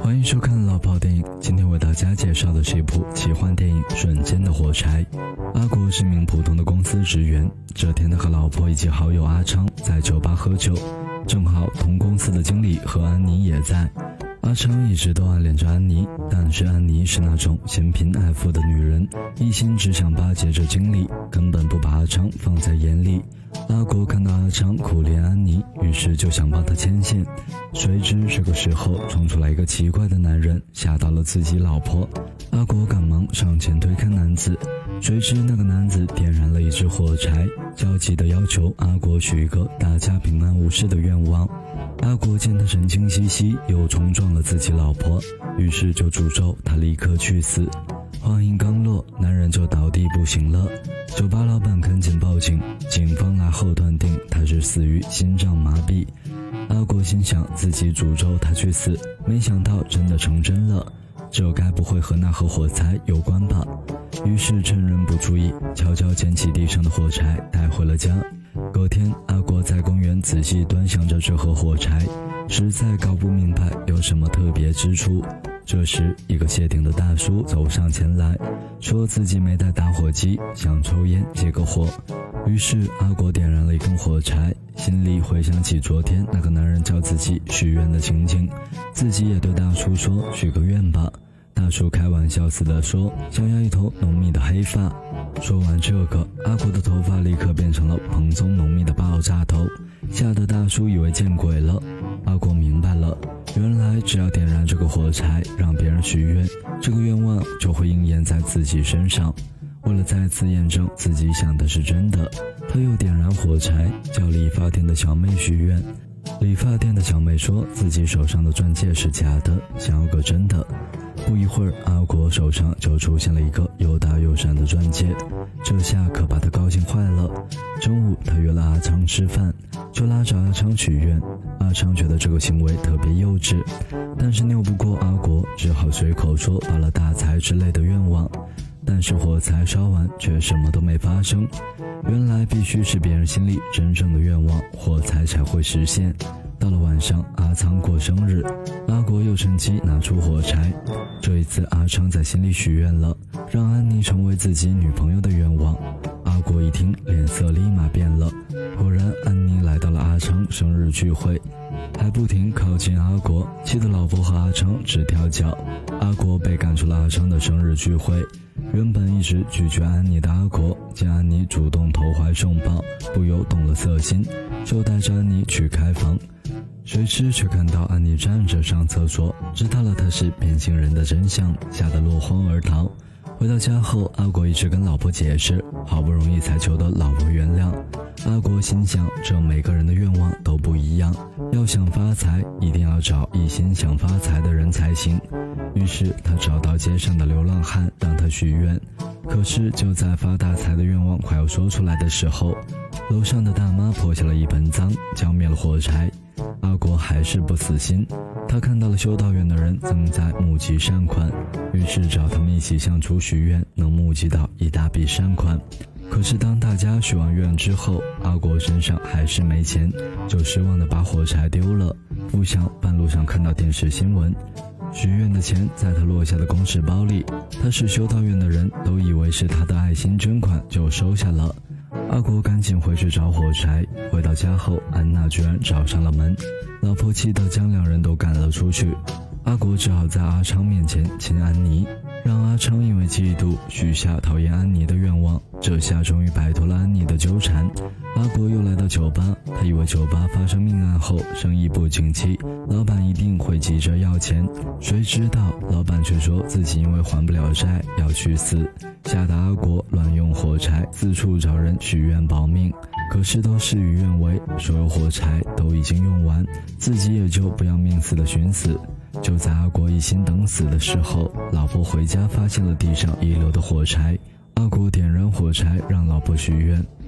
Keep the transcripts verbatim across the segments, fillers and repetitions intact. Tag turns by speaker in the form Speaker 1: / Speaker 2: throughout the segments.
Speaker 1: 欢迎收看老炮电影，今天为大家介绍的是一部奇幻电影《瞬间的火柴》。阿国是名普通的公司职员，这天他和老婆以及好友阿昌在酒吧喝酒，正好同公司的经理和安妮也在。阿昌一直都暗恋着安妮，但是安妮是那种嫌贫爱富的女人，一心只想巴结着经理，根本不把阿昌放在眼里。阿国看到阿昌苦怜安妮，于是就想帮他牵线，谁知这个时候冲出来一个奇怪的男人，吓到了自己老婆。阿国赶忙上前推开男子，谁知那个男子点燃了一支火柴，焦急地要求阿国许一个大家平安无事的愿望。阿国见他神经兮兮，又冲撞了自己老婆，于是就诅咒他立刻去死。话音刚落，男人就倒地不醒了。酒吧老板赶紧报警，警方来后断定他是死于心脏麻痹。阿国心想自己诅咒他去死，没想到真的成真了，这该不会和那盒火柴有关吧？于是趁人不注意，悄悄捡起地上的火柴带回了家。隔天，阿国在公园仔细端详着这盒火柴，实在搞不明白有什么特别之处。这时，一个谢顶的大叔走上前来，说自己没带打火机，想抽烟解个火。于是阿国点燃了一根火柴，心里回想起昨天那个男人叫自己许愿的情景，自己也对大叔说许个愿吧。大叔开玩笑似的说想要一头浓密的黑发。说完这个，阿国的头发立刻变成了蓬松浓密的爆炸头，吓得大叔以为见鬼了。阿国明白了，原来只要点燃这个火柴，让别人许愿，这个愿望就会应验在自己身上。为了再次验证自己想的是真的，他又点燃火柴，叫理发店的小妹许愿。理发店的小妹说自己手上的钻戒是假的，想要个真的。不一会儿，阿国手上就出现了一个又大又闪的钻戒，这下可把他高兴坏了。中午，他约了阿昌吃饭，就拉着阿昌许愿。阿昌觉得这个行为特别幼稚，但是拗不过阿国，只好随口说发了大财之类的愿望。但是火柴烧完，却什么都没发生。原来必须是别人心里真正的愿望，火柴才会实现。到了晚上，阿昌过生日，阿国又趁机拿出火柴。这一次，阿昌在心里许愿了，让安妮成为自己女朋友的愿望。阿国一听，脸色立马变了。果然，安妮来到了阿昌生日聚会，还不停靠近阿国，气得老婆和阿昌直跳脚。阿国被赶出了阿昌的生日聚会。原本一直拒绝安妮的阿国，见安妮主动投怀送抱，不由动了色心，就带着安妮去开房。谁知却看到安妮站着上厕所，知道了她是变性人的真相，吓得落荒而逃。回到家后，阿国一直跟老婆解释，好不容易才求得老婆原谅。阿国心想，这每个人的愿望都不一样，要想发财，一定要找一心想发财的人才行。于是他找到街上的流浪汉，让他许愿。可是就在发大财的愿望快要说出来的时候，楼上的大妈泼下了一盆脏，浇灭了火柴。阿国还是不死心，他看到了修道院的人正在募集善款，于是找他们一起向主许愿，能募集到一大笔善款。可是当大家许完愿之后，阿国身上还是没钱，就失望地把火柴丢了。不想半路上看到电视新闻，许愿的钱在他落下的公事包里，他是修道院的人都以为是他的爱心捐款，就收下了。阿国赶紧回去找火柴，回到家后，安娜居然找上了门，老婆气得将两人都赶了出去。阿国只好在阿昌面前亲安妮，让阿昌因为嫉妒许下讨厌安妮的愿望，这下终于摆脱了安妮的纠缠。阿国又来到酒吧，他以为酒吧发生命案后生意不景气，老板一定会急着要钱，谁知道老板却说自己因为还不了债要去死，吓得阿国乱用火柴，四处找人许愿保命。可是都事与愿违，所有火柴都已经用完，自己也就不要命似的寻死。就在阿国一心等死的时候，老婆回家发现了地上遗留的火柴。阿国点燃火柴让老婆许愿，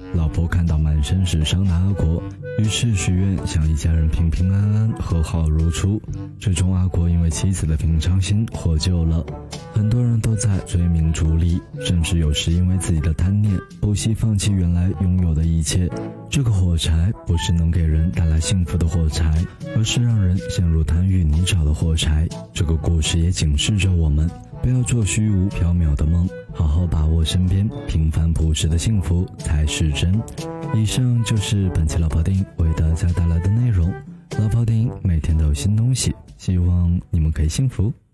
Speaker 1: 老婆看到满身是伤的阿国，于是许愿想一家人平平安安和好如初。最终阿国因为妻子的平常心获救了。很多人都在追名逐利，甚至有时因为自己的贪念不惜放弃原来拥有的一切。这个火柴不是能给人带来幸福的火柴，而是让人陷入贪欲泥沼的火柴。这个故事也警示着我们，不要做虚无缥缈的梦，好好把握身边平凡朴实的幸福才是真。以上就是本期老炮电影为大家带来的内容。老炮电影每天都有新东西，希望你们可以幸福